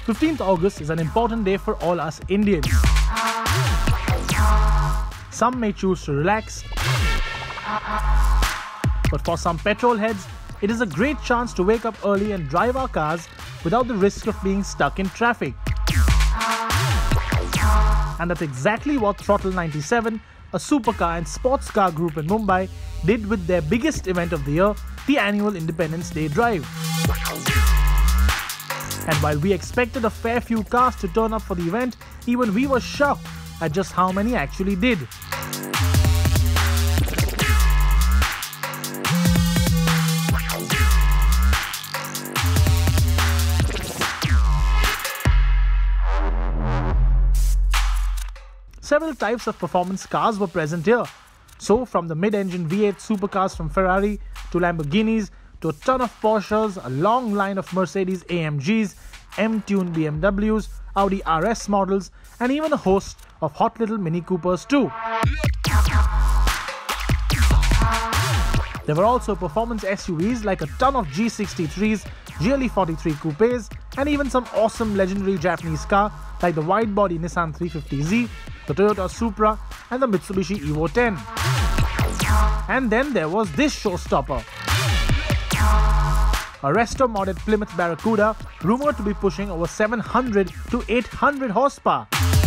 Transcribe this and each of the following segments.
15th August is an important day for all us Indians. Some may choose to relax, but for some petrol heads, it is a great chance to wake up early and drive our cars without the risk of being stuck in traffic. And that's exactly what Throttle97, a supercar and sports car group in Mumbai, did with their biggest event of the year, the annual Independence Day drive. And while we expected a fair few cars to turn up for the event, even we were shocked at just how many actually did. Several types of performance cars were present here. So from the mid-engine V8 supercars from Ferrari to Lamborghinis to a ton of Porsches, a long line of Mercedes AMGs, M-tuned BMWs, Audi RS models, and even a host of hot little Mini Coopers too. There were also performance SUVs like a ton of G63s, GLE43 coupes, and even some awesome legendary Japanese car like the wide-body Nissan 350Z, the Toyota Supra, and the Mitsubishi Evo 10. And then there was this showstopper, a resto-modded Plymouth Barracuda rumored to be pushing over 700 to 800 horsepower.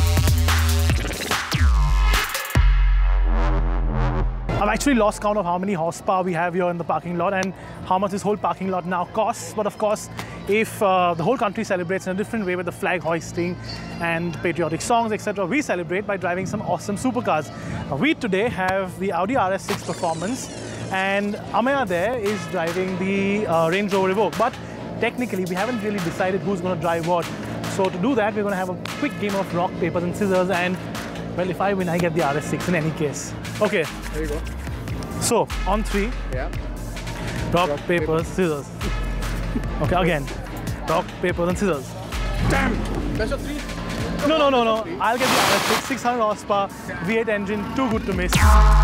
I've actually lost count of how many horsepower we have here in the parking lot and how much this whole parking lot now costs. But of course, if the whole country celebrates in a different way with the flag hoisting and patriotic songs, etc., we celebrate by driving some awesome supercars. We today have the Audi RS6 Performance, and Amaya there is driving the Range Rover Evoque. But technically, we haven't really decided who's going to drive what. So to do that, we're going to have a quick game of rock, paper and scissors, and well, if I win, I get the RS6 in any case. Okay. There you go. So, on 3. Yeah. Rock, paper, scissors. Okay, again. Rock, paper and scissors. Damn! Best of 3? No. I'll get the RS6, 600 horsepower, V8 engine, too good to miss.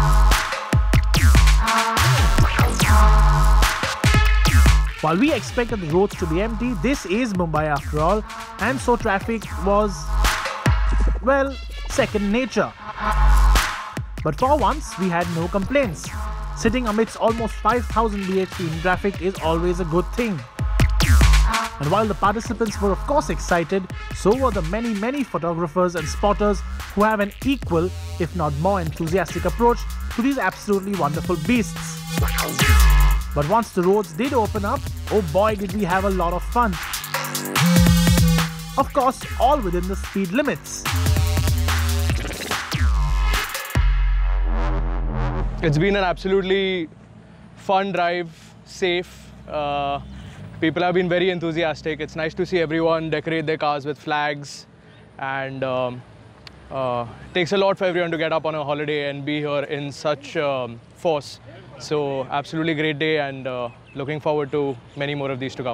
While we expected the roads to be empty, this is Mumbai after all, and so traffic was, well, second nature. But for once, we had no complaints. Sitting amidst almost 5,000 bhp in traffic is always a good thing. And while the participants were of course excited, so were the many photographers and spotters who have an equal, if not more enthusiastic approach to these absolutely wonderful beasts. But once the roads did open up, oh boy did we have a lot of fun. Of course, all within the speed limits. It's been an absolutely fun drive, safe. People have been very enthusiastic. It's nice to see everyone decorate their cars with flags, and takes a lot for everyone to get up on a holiday and be here in such force. So absolutely great day, and looking forward to many more of these to come.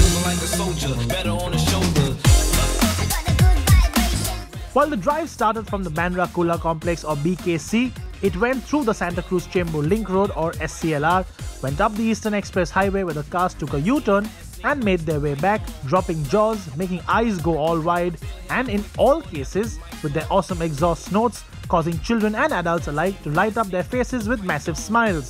While the drive started from the Bandra Kurla Complex or BKC, it went through the Santa Cruz Chembur Link Road or SCLR, went up the Eastern Express Highway where the cars took a U-turn and made their way back, dropping jaws, making eyes go all wide, and in all cases, with their awesome exhaust notes, causing children and adults alike to light up their faces with massive smiles.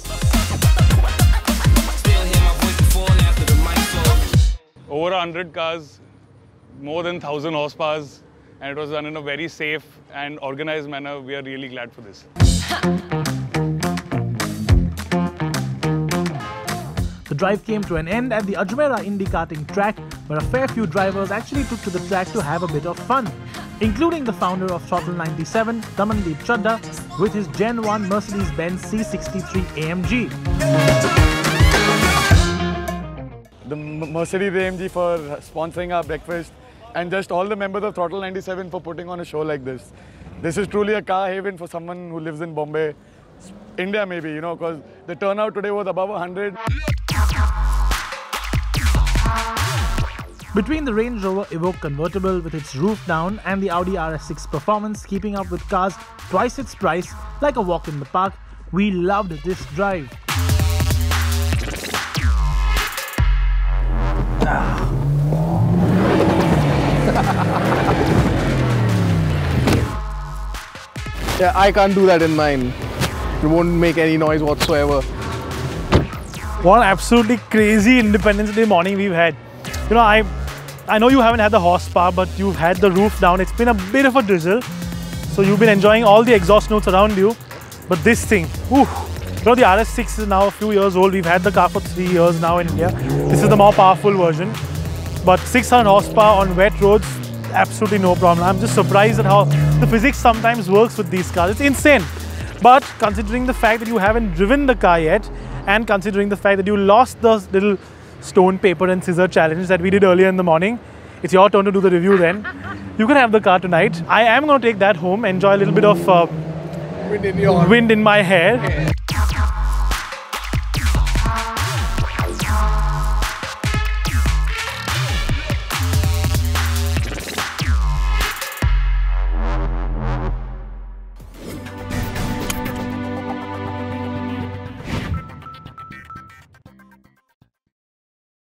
Over 100 cars, more than 1,000 horsepower, and it was done in a very safe and organized manner. We are really glad for this. The drive came to an end at the Ajmera Indy karting track, where a fair few drivers actually took to the track to have a bit of fun, including the founder of Throttle97, Damandeep Chadda, with his Gen 1 Mercedes-Benz C63 AMG. The Mercedes AMG for sponsoring our breakfast, and just all the members of Throttle97 for putting on a show like this. This is truly a car haven for someone who lives in Bombay, India maybe, you know, because the turnout today was above 100. Between the Range Rover Evoque convertible with its roof down and the Audi RS6 Performance keeping up with cars twice its price, like a walk in the park, we loved this drive. Yeah, I can't do that in mine. It won't make any noise whatsoever. What an absolutely crazy Independence Day morning we've had. You know, I know you haven't had the horsepower, but you've had the roof down. It's been a bit of a drizzle. So you've been enjoying all the exhaust notes around you. But this thing, whew, you know, the RS6 is now a few years old. We've had the car for 3 years now in India. This is the more powerful version. But 600 horsepower on wet roads, absolutely no problem. I'm just surprised at how the physics sometimes works with these cars. It's insane. But considering the fact that you haven't driven the car yet, and considering the fact that you lost the little stone, paper and scissor challenge that we did earlier in the morning, it's your turn to do the review then. You can have the car tonight. I am going to take that home, enjoy a little bit of wind in my hair.